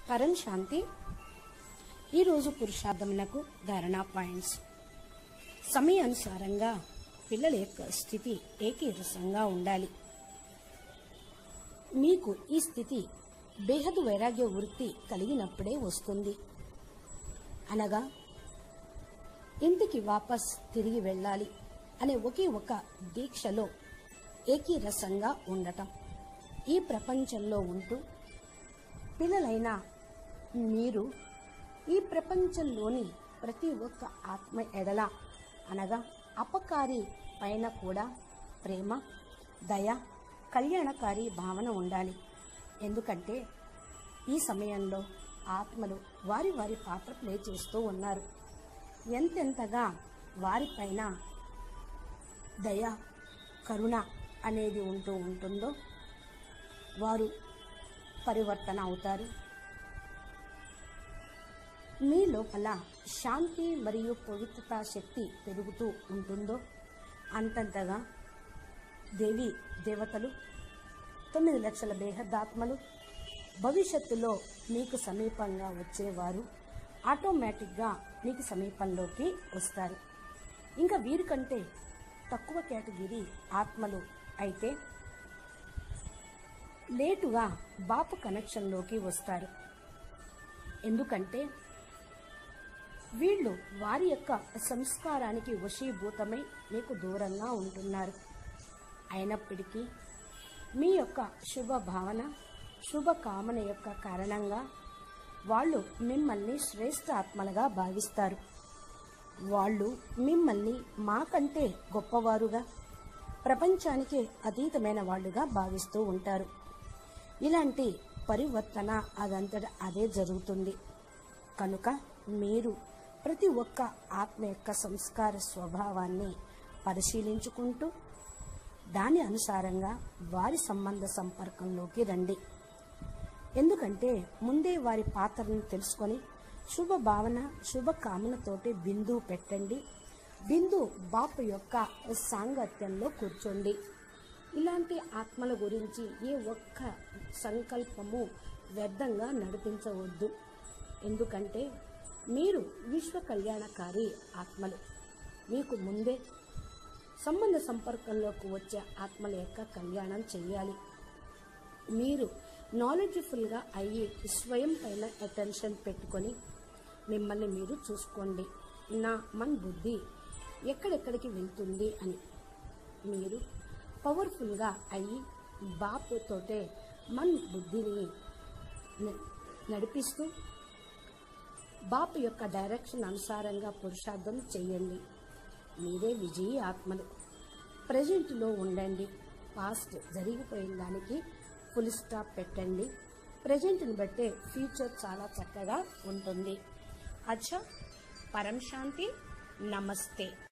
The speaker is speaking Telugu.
పరం శాంతి ఈరోజు పురుషార్థమునకు ధారణా పాయింట్స్. సమయానుసారంగా పిల్లల యొక్క స్థితి ఏకీరసంగా ఉండాలి. మీకు ఈ స్థితి బేహదు వైరాగ్య వృత్తి కలిగినప్పుడే వస్తుంది. అనగా ఇంటికి వాపస్ తిరిగి వెళ్ళాలి అనే ఒకే ఒక దీక్షలో ఏకీరసంగా ఉండటం. ఈ ప్రపంచంలో ఉంటూ పిల్లలైన మీరు ఈ ప్రపంచంలోని ప్రతి ఒక్క ఆత్మ ఎడల అనగా అపకారి పైన కూడా ప్రేమ, దయ, కళ్యాణకారి భావన ఉండాలి. ఎందుకంటే ఈ సమయంలో ఆత్మలు వారి వారి పాత్ర ప్లే చేస్తూ ఉన్నారు. ఎంతెంతగా వారిపైన దయ, కరుణ అనేది ఉంటుందో వారు పరివర్తన అవుతారు. మీ లోపల శాంతి మరియు పవిత్రతా శక్తి పెరుగుతూ ఉంటుందో అంతంతగా దేవి దేవతలు 9 లక్షల బేహద్దాత్మలు భవిష్యత్తులో మీకు సమీపంగా వచ్చేవారు ఆటోమేటిక్గా మీకు సమీపంలోకి వస్తారు. ఇంకా వీరికంటే తక్కువ కేటగిరీ ఆత్మలు అయితే లేటుగా బాపు కనెక్షన్లోకి వస్తారు. ఎందుకంటే వీళ్ళు వారి యొక్క సంస్కారానికి వశీభూతమై మీకు దూరంగా ఉంటున్నారు. అయినప్పటికీ మీ యొక్క శుభ భావన, శుభ కామన యొక్క కారణంగా వాళ్ళు మిమ్మల్ని శ్రేష్ఠ ఆత్మలుగా భావిస్తారు. వాళ్ళు మిమ్మల్ని మాకంటే గొప్పవారుగా, ప్రపంచానికి అతీతమైన వాళ్ళుగా భావిస్తూ ఉంటారు. ఇలాంటి పరివర్తన అదంతటా అదే జరుగుతుంది. కనుక మీరు ప్రతి ఒక్క ఆత్మ యొక్క సంస్కార స్వభావాన్ని పరిశీలించుకుంటూ దాని అనుసారంగా వారి సంబంధ సంపర్కంలోకి రండి. ఎందుకంటే ముందే వారి పాత్రను తెలుసుకొని శుభ భావన, శుభ కామనతోటి బిందువు పెట్టండి. బిందు బాపు యొక్క సాంగత్యంలో కూర్చోండి. ఇలాంటి ఆత్మల గురించి ఏ ఒక్క సంకల్పము వ్యర్థంగా నడిపించవద్దు. ఎందుకంటే మీరు విశ్వ కళ్యాణకారి ఆత్మలు. మీకు ముందే సంబంధ సంపర్కంలోకి వచ్చే ఆత్మల యొక్క కళ్యాణం చేయాలి. మీరు నాలెడ్జ్ఫుల్గా అయ్యి స్వయం పైన అటెన్షన్ పెట్టుకొని మిమ్మల్ని మీరు చూసుకోండి. నా మన్ బుద్ధి ఎక్కడెక్కడికి వెళ్తుంది అని మీరు పవర్ఫుల్గా అయ్యి బాపుతోటే మన్ బుద్ధిని నడిపిస్తూ బాపు యొక్క డైరెక్షన్ అనుసారంగా పురుషార్థం చేయండి. మీరే విజయీ ఆత్మలు. ప్రజెంట్లో ఉండండి. పాస్ట్ జరిగిపోయిన దానికి ఫుల్ స్టాప్ పెట్టండి. ప్రజెంట్ని బట్టే ఫ్యూచర్ చాలా చక్కగా ఉంటుంది. అచ్చా, పరం శాంతి. నమస్తే.